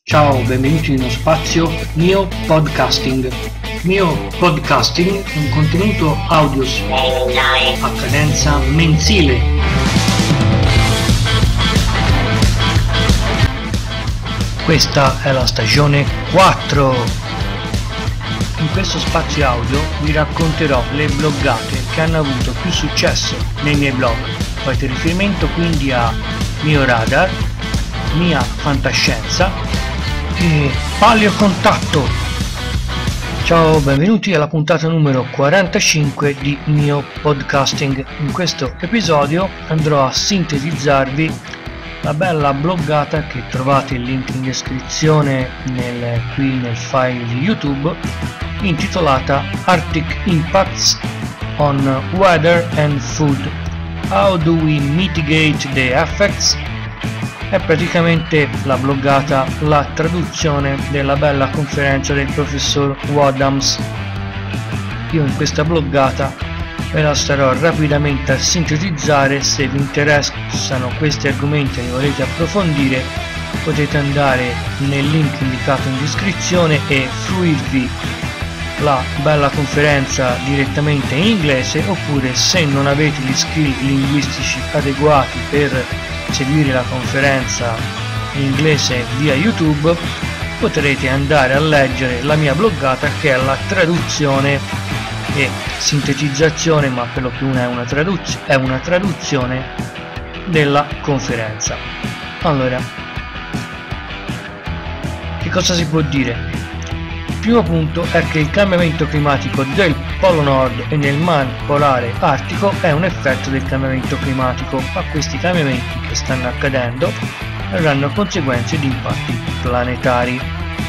Ciao, benvenuti in uno spazio Mio Podcasting. Mio Podcasting è un contenuto audio a cadenza mensile. Questa è la stagione 4. In questo spazio audio vi racconterò le bloggate che hanno avuto più successo nei miei blog. Fate riferimento quindi a Mio Radar, Mia Fantascienza e Paleo Contatto. Ciao, benvenuti alla puntata numero 45 di Mio Podcasting. In questo episodio andrò a sintetizzarvi la bella bloggata che trovate il link in descrizione qui nel file di YouTube, intitolata Arctic Impacts on Weather and Food. How do we mitigate the effects? È praticamente la bloggata, la traduzione della bella conferenza del professor Wadhams. Io in questa bloggata ve la starò rapidamente a sintetizzare. Se vi interessano questi argomenti e li volete approfondire, potete andare nel link indicato in descrizione e fruirvi la bella conferenza direttamente in inglese, oppure se non avete gli skill linguistici adeguati per seguire la conferenza in inglese via YouTube, potrete andare a leggere la mia bloggata, che è la traduzione e sintetizzazione, ma per lo più è una traduzione della conferenza. Allora, che cosa si può dire? Il primo punto è che il cambiamento climatico del Polo Nord e nel Mar Polare Artico è un effetto del cambiamento climatico, ma questi cambiamenti che stanno accadendo avranno conseguenze di impatti planetari.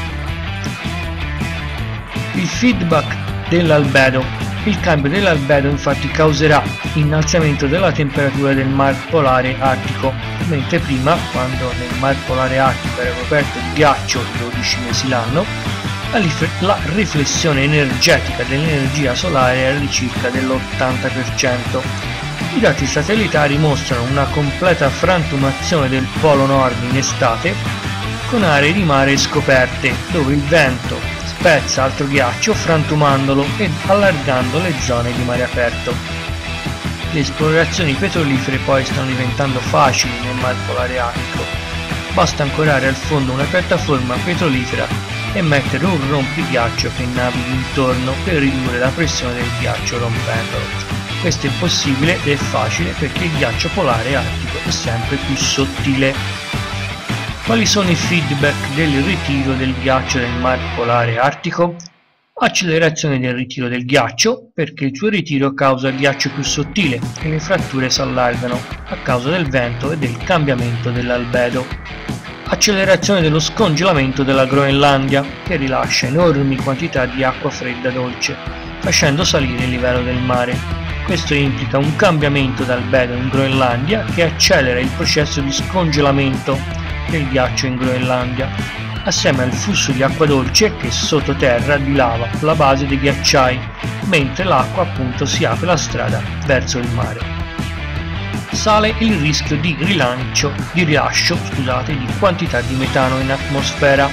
Il feedback dell'albedo. Il cambio dell'albedo infatti causerà innalzamento della temperatura del Mar Polare Artico, mentre prima, quando nel Mar Polare Artico era coperto di ghiaccio 12 mesi l'anno, la riflessione energetica dell'energia solare era di circa dell'80%. I dati satellitari mostrano una completa frantumazione del Polo Nord in estate, con aree di mare scoperte, dove il vento spezza altro ghiaccio frantumandolo ed allargando le zone di mare aperto. Le esplorazioni petrolifere poi stanno diventando facili nel Mar Polare Artico. Basta ancorare al fondo una piattaforma petrolifera e mettere un rompighiaccio che navighi intorno per ridurre la pressione del ghiaccio rompendolo. Questo è possibile ed è facile perché il ghiaccio polare artico è sempre più sottile. Quali sono i feedback del ritiro del ghiaccio nel Mar Polare Artico? Accelerazione del ritiro del ghiaccio, perché il suo ritiro causa il ghiaccio più sottile e le fratture si allargano a causa del vento e del cambiamento dell'albedo. Accelerazione dello scongelamento della Groenlandia, che rilascia enormi quantità di acqua fredda dolce, facendo salire il livello del mare. Questo implica un cambiamento d'albedo in Groenlandia che accelera il processo di scongelamento del ghiaccio in Groenlandia, assieme al flusso di acqua dolce che sottoterra dilava la base dei ghiacciai, mentre l'acqua appunto si apre la strada verso il mare. Sale il rischio di rilascio di quantità di metano in atmosfera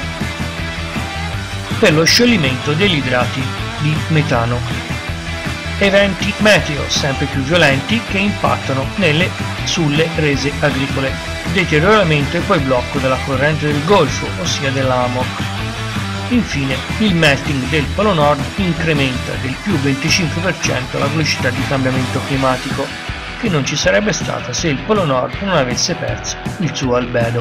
per lo scioglimento degli idrati di metano. Eventi meteo sempre più violenti che impattano sulle rese agricole. Deterioramento e poi blocco della corrente del Golfo, ossia dell'AMOC. Infine, il melting del Polo Nord incrementa del più 25% la velocità di cambiamento climatico, che non ci sarebbe stata se il Polo Nord non avesse perso il suo albedo.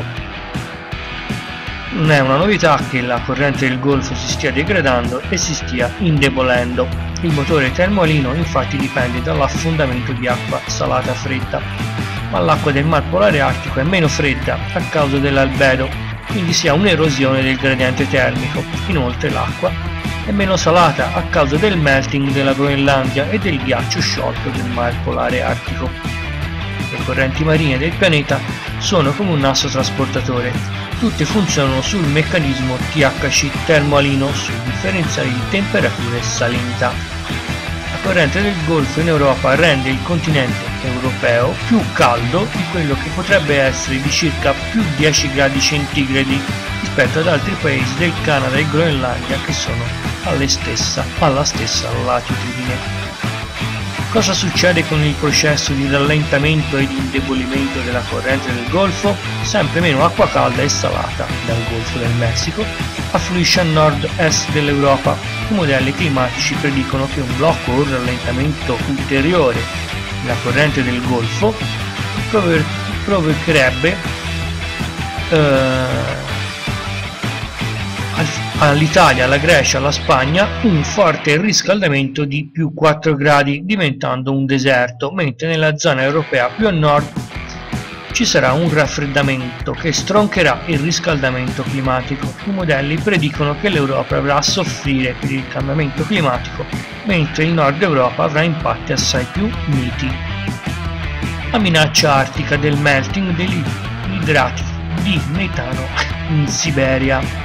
Non è una novità che la corrente del Golfo si stia degradando e si stia indebolendo. Il motore termoalino infatti dipende dall'affondamento di acqua salata fredda, ma l'acqua del Mar Polare Artico è meno fredda a causa dell'albedo, quindi si ha un'erosione del gradiente termico. Inoltre l'acqua è meno salata a causa del melting della Groenlandia e del ghiaccio sciolto del Mar Polare Artico. Le correnti marine del pianeta sono come un asso trasportatore, tutte funzionano sul meccanismo THC termoalino, sul differenziale di temperatura e salinità. La corrente del Golfo in Europa rende il continente europeo più caldo di quello che potrebbe essere di circa più 10 gradi centigradi rispetto ad altri paesi del Canada e Groenlandia che sono alla stessa latitudine. Cosa succede con il processo di rallentamento e di indebolimento della corrente del Golfo? Sempre meno acqua calda e salata dal Golfo del Messico affluisce a nord-est dell'Europa. I modelli climatici predicono che un blocco o un rallentamento ulteriore della corrente del Golfo provocherebbe all'Italia, alla Grecia, alla Spagna un forte riscaldamento di più 4 gradi, diventando un deserto, mentre nella zona europea più a nord ci sarà un raffreddamento che stroncherà il riscaldamento climatico. I modelli predicono che l'Europa avrà a soffrire per il cambiamento climatico, mentre il nord Europa avrà impatti assai più miti. La minaccia artica del melting degli idrati di metano in Siberia.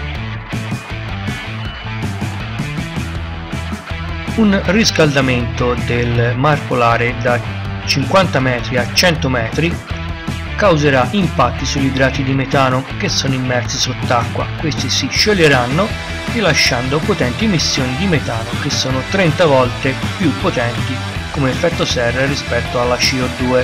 Un riscaldamento del Mar Polare da 50 metri a 100 metri causerà impatti sugli idrati di metano che sono immersi sott'acqua. Questi si scioglieranno rilasciando potenti emissioni di metano che sono 30 volte più potenti come effetto serra rispetto alla CO2.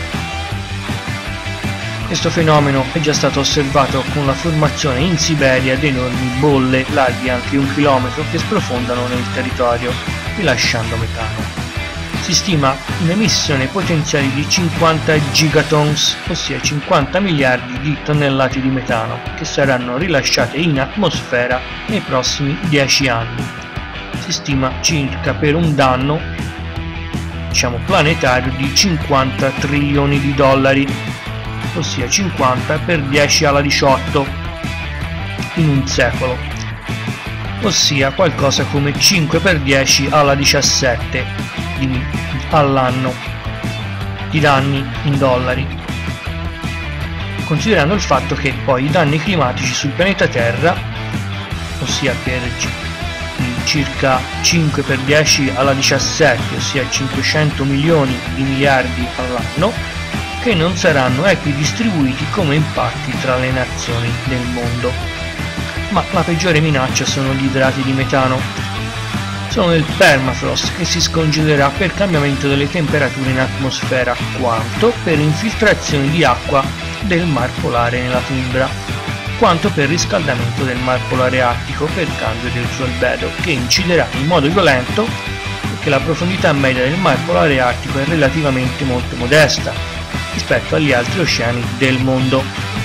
Questo fenomeno è già stato osservato con la formazione in Siberia di enormi bolle larghe anche 1 chilometro che sprofondano nel territorio, rilasciando metano. Si stima un'emissione potenziale di 50 gigatons, ossia 50 miliardi di tonnellate di metano, che saranno rilasciate in atmosfera nei prossimi 10 anni. Si stima circa per un danno, planetario, di 50 trilioni di dollari, ossia 50 per 10 alla 18 in un secolo, ossia qualcosa come 5 per 10 alla 17 all'anno di danni in dollari, considerando il fatto che poi i danni climatici sul pianeta Terra, ossia per circa 5 per 10 alla 17, ossia 500 milioni di miliardi all'anno, che non saranno equidistribuiti come impatti tra le nazioni del mondo. Ma la peggiore minaccia sono gli idrati di metano. Sono il permafrost che si scongelerà per cambiamento delle temperature in atmosfera, quanto per infiltrazioni di acqua del Mar Polare nella tundra, quanto per riscaldamento del Mar Polare Artico per cambio del suo albedo, che inciderà in modo violento perché la profondità media del Mar Polare Artico è relativamente molto modesta rispetto agli altri oceani del mondo.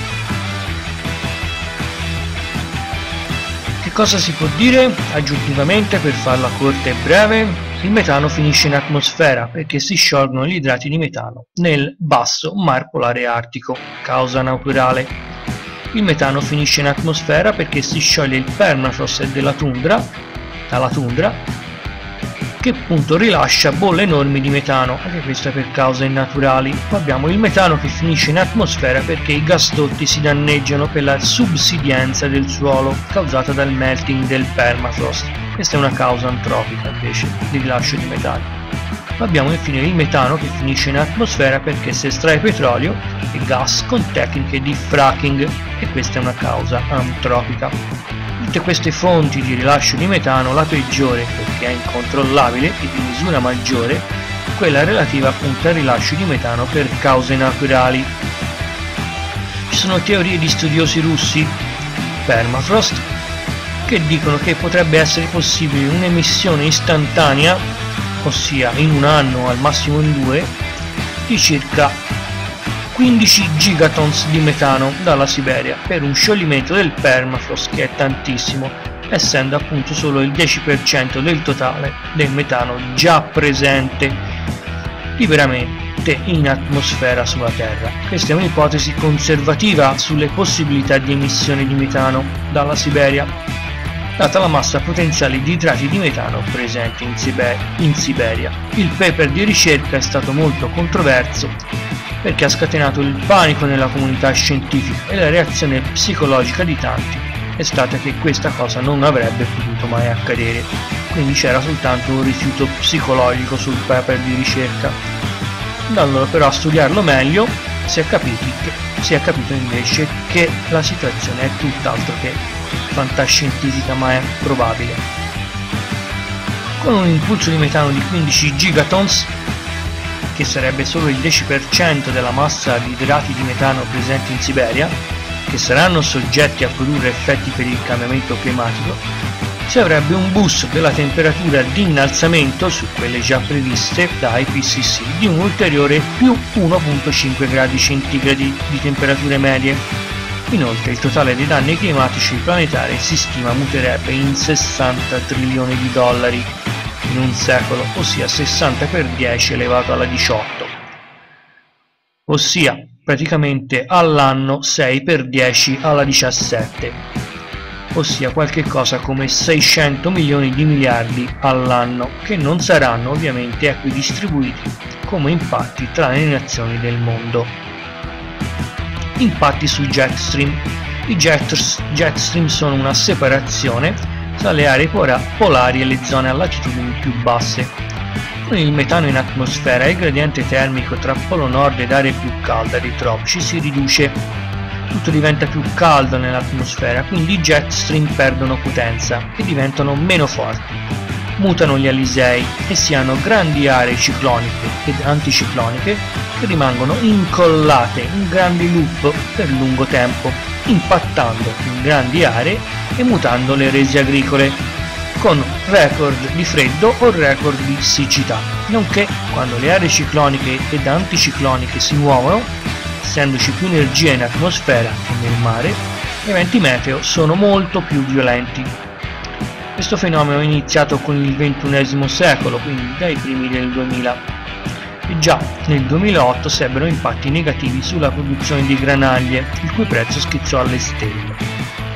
Che cosa si può dire aggiuntivamente per farla corta e breve? Il metano finisce in atmosfera perché si sciolgono gli idrati di metano nel basso Mar Polare Artico, causa naturale. Il metano finisce in atmosfera perché si scioglie il permafrost dalla tundra, che appunto rilascia bolle enormi di metano, anche questa per cause naturali. Poi abbiamo il metano che finisce in atmosfera perché i gasdotti si danneggiano per la subsidenza del suolo causata dal melting del permafrost. Questa è una causa antropica invece di rilascio di metano. Poi abbiamo infine il metano che finisce in atmosfera perché si estrae petrolio e gas con tecniche di fracking, e questa è una causa antropica. Tutte queste fonti di rilascio di metano, la peggiore perché è incontrollabile e di misura maggiore, è quella relativa appunto al rilascio di metano per cause naturali. Ci sono teorie di studiosi russi, permafrost, che dicono che potrebbe essere possibile un'emissione istantanea, ossia in un anno al massimo in 2, di circa 15 gigatons di metano dalla Siberia per un scioglimento del permafrost, che è tantissimo, essendo appunto solo il 10% del totale del metano già presente liberamente in atmosfera sulla Terra. Questa è un'ipotesi conservativa sulle possibilità di emissione di metano dalla Siberia, data la massa potenziale di idrati di metano presenti in Siberia. Il paper di ricerca è stato molto controverso perché ha scatenato il panico nella comunità scientifica, e la reazione psicologica di tanti è stata che questa cosa non avrebbe potuto mai accadere, quindi c'era soltanto un rifiuto psicologico sul paper di ricerca. Andando però a studiarlo meglio si è capito invece che la situazione è tutt'altro che fantascientifica, ma è probabile. Con un impulso di metano di 15 gigatons, che sarebbe solo il 10% della massa di idrati di metano presenti in Siberia, che saranno soggetti a produrre effetti per il cambiamento climatico, si avrebbe un boost della temperatura di innalzamento su quelle già previste da IPCC di un ulteriore più 1,5 gradi centigradi di temperature medie. Inoltre il totale dei danni climatici planetari si stima muterebbe in 60 trilioni di dollari in un secolo, ossia 60 per 10 elevato alla 18, ossia praticamente all'anno 6 per 10 alla 17, ossia qualche cosa come 600 milioni di miliardi all'anno, che non saranno ovviamente equidistribuiti come impatti tra le nazioni del mondo. Impatti sui jet stream. I jet stream sono una separazione tra le aree polari e le zone a latitudini più basse. Con il metano in atmosfera il gradiente termico tra polo nord ed aree più calde dei tropici si riduce. Tutto diventa più caldo nell'atmosfera, quindi i jet stream perdono potenza e diventano meno forti. Mutano gli alisei e si hanno grandi aree cicloniche ed anticicloniche che rimangono incollate in grandi loop per lungo tempo, impattando in grandi aree e mutando le resi agricole, con record di freddo o record di siccità, nonché quando le aree cicloniche ed anticicloniche si muovono, essendoci più energia in atmosfera che nel mare, gli eventi meteo sono molto più violenti. Questo fenomeno è iniziato con il XXI secolo, quindi dai primi del 2000, e già nel 2008 si ebbero impatti negativi sulla produzione di granaglie, il cui prezzo schizzò alle stelle.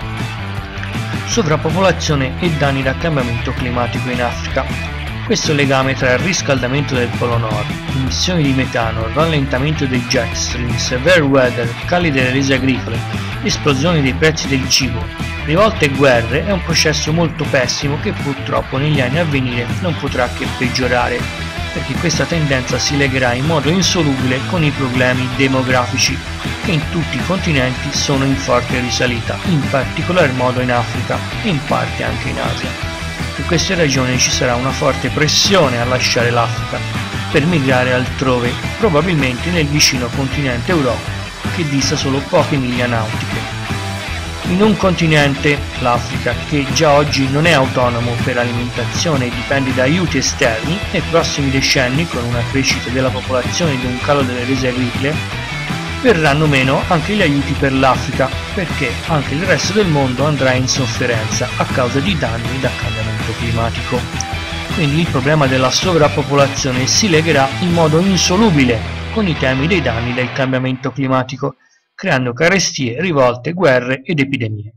Sovrappopolazione e danni da cambiamento climatico in Africa. Questo legame tra il riscaldamento del Polo Nord, emissioni di metano, rallentamento dei jet stream, severe weather, cali delle rese agricole, esplosione dei prezzi del cibo, rivolte e guerre è un processo molto pessimo che purtroppo negli anni a venire non potrà che peggiorare, perché questa tendenza si legherà in modo insolubile con i problemi demografici che in tutti i continenti sono in forte risalita, in particolar modo in Africa e in parte anche in Asia. Per queste ragioni ci sarà una forte pressione a lasciare l'Africa per migrare altrove, probabilmente nel vicino continente Europa, che dista solo poche miglia nautiche. In un continente, l'Africa, che già oggi non è autonomo per alimentazione e dipende da aiuti esterni, nei prossimi decenni, con una crescita della popolazione ed un calo delle rese agricole, verranno meno anche gli aiuti per l'Africa, perché anche il resto del mondo andrà in sofferenza a causa di danni da cambiamento climatico. Quindi il problema della sovrappopolazione si legherà in modo insolubile con i temi dei danni del cambiamento climatico, creando carestie, rivolte, guerre ed epidemie.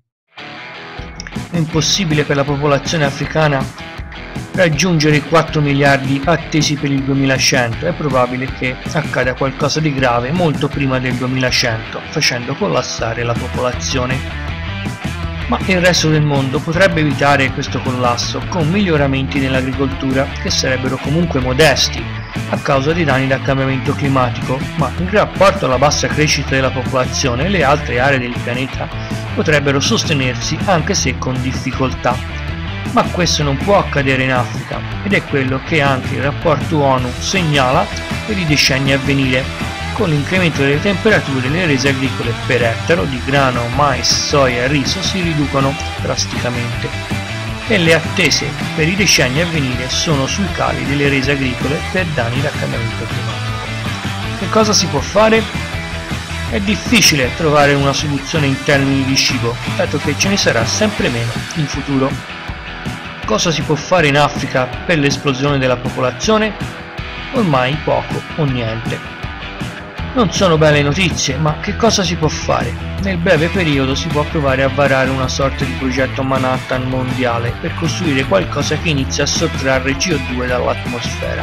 È impossibile per la popolazione africana raggiungere i 4 miliardi attesi per il 2100, è probabile che accada qualcosa di grave molto prima del 2100, facendo collassare la popolazione. Ma il resto del mondo potrebbe evitare questo collasso con miglioramenti nell'agricoltura che sarebbero comunque modesti a causa dei danni da cambiamento climatico, ma in rapporto alla bassa crescita della popolazione le altre aree del pianeta potrebbero sostenersi anche se con difficoltà. Ma questo non può accadere in Africa ed è quello che anche il rapporto ONU segnala per i decenni a venire. Con l'incremento delle temperature le rese agricole per ettaro di grano, mais, soia e riso si riducono drasticamente e le attese per i decenni a venire sono sui cali delle rese agricole per danni da cambiamento climatico. Che cosa si può fare? È difficile trovare una soluzione in termini di cibo, dato che ce ne sarà sempre meno in futuro. Cosa si può fare in Africa per l'esplosione della popolazione? Ormai poco o niente. Non sono belle notizie, ma che cosa si può fare? Nel breve periodo si può provare a varare una sorta di progetto Manhattan mondiale per costruire qualcosa che inizi a sottrarre CO2 dall'atmosfera.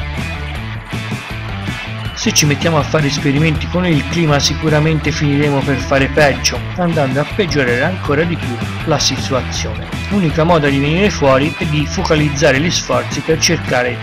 Se ci mettiamo a fare esperimenti con il clima sicuramente finiremo per fare peggio, andando a peggiorare ancora di più la situazione. L'unica modo di venire fuori è di focalizzare gli sforzi per cercare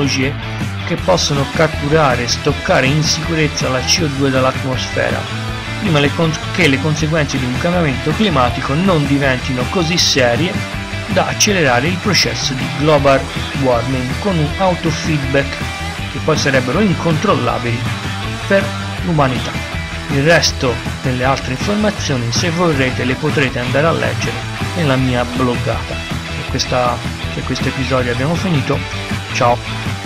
tecnologie che possono catturare e stoccare in sicurezza la CO2 dall'atmosfera, prima che le conseguenze di un cambiamento climatico non diventino così serie da accelerare il processo di global warming con un autofeedback che poi sarebbero incontrollabili per l'umanità. Il resto delle altre informazioni, se vorrete, le potrete andare a leggere nella mia bloggata. Per questo episodio abbiamo finito. Ciao!